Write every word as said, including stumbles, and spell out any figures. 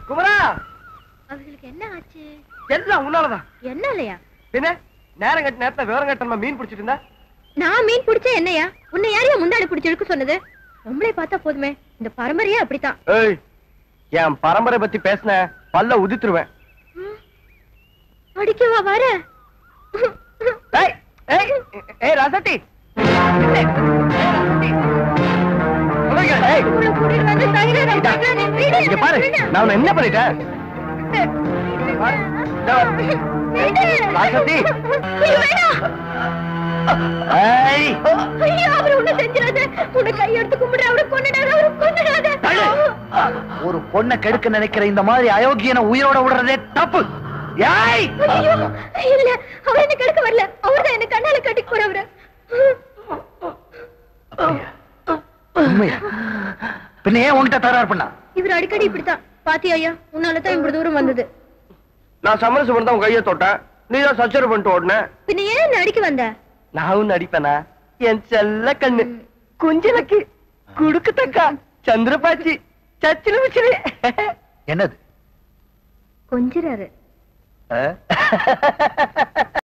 குமரா, அவங்களுக்கு என்ன ஆச்சு? எல்லாம் உன்னாலதான். என்ன இல்லையா? பின்ன நேரம் கட்ட நேரத்துல விவரம் கட்டமா மீன் பிடிச்சிட்டு இருந்தா? நான் மீன் பிடிச்ச என்னையா? உன்னை யாரையா முன்னாடி பிடிச்சிருக்கு சொன்னது? நம்மளே பார்த்தா போதுமே, இந்த பரம்பரையே அப்படித்தான். ஏய், என் பரம்பரை பத்தி பேசின பல்ல உதித்துருவேன். அடிக்கவா வர? ஏய் ஏய் ஏய் ராசட்டி, இங்க பாரு, நான் உன்னை என்ன பண்ணிட்டேன்? ராசட்டி, ஒரு பொண்ணை கெடுக்க நினைக்கிற இந்த மாதிரி அயோக்கியனை உயிரோட விடுறதே தப்பு. இல்ல, அவர் என்ன கெடுக்க வரல, அவர்தான் என்ன கண்ணால கட்டிக்கு போறவரு. பின்ன ஏன் உன்கிட்ட தகராறு பண்ணா? இவர் அடிக்கடி இப்படித்தான். பாத்தியா ஐயா, உன்னாலதான் இவ்வளவு தூரம் வந்தது. நான் சமரசம் பண்ண உன் கையை தொட்டேன், நீதான் சச்சரவு பண்ணிட்டு ஓடுன. பின்ன ஏன் என்ன அடிக்க வந்த? நான் உன்னை அடிப்பேனா? என் செல்ல கண்ணு குஞ்சலக்கு குடுக்கு தக்கா சந்திரபாச்சி சச்சில வச்சு என்னது கொஞ்சிறாரு.